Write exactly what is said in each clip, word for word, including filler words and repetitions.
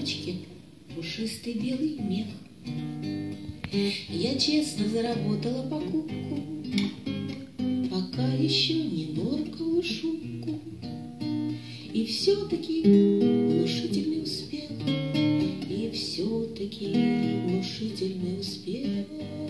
шапочке пушистый белый мех. Я честно заработала покупку, пока еще не норковую шубку. И все-таки внушительный успех, и все-таки внушительный успех.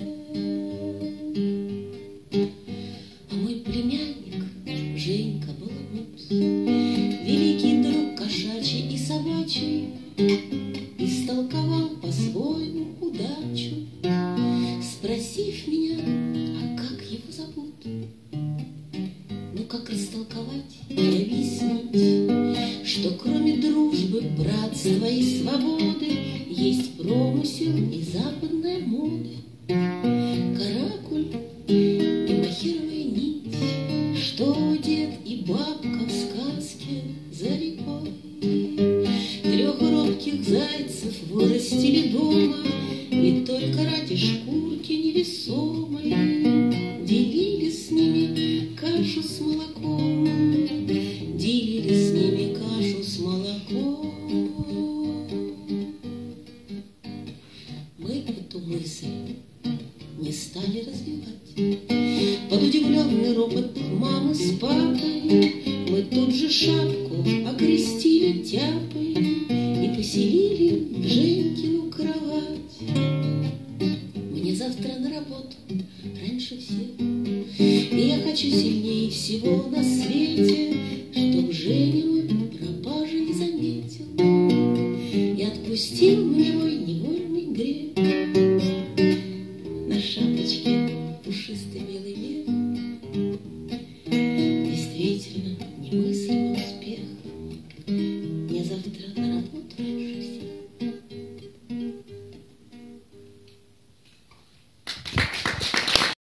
А мой племянник Женька Баламут, великий друг кошачий и собачий, истолковал по-своему удачу, спросив меня, а как его зовут. Ну как растолковать и объяснить, что кроме дружбы, братства и свободы есть промысел и западная мода, каракуль и махеровая нить, что дед и бабка в сказке за рекой. Трех робких зайцев вырастили дома, ведь только ради шкурки невесомой делили с ними кашу с молоком, делили с ними кашу с молоком. Мы эту мысль не стали развивать. Под удивленный ропот мамы с папой мы тут же шапку окрестили тяпой и поселили в Женькину кровать. Мне завтра на работу раньше всех, и я хочу сильнее всего на свете, чтоб Женя мой пропажи не заметил и отпустил мне мой невольный грех. На шапочке пушистый белый мех, действительно немыслимый успех. Мне завтра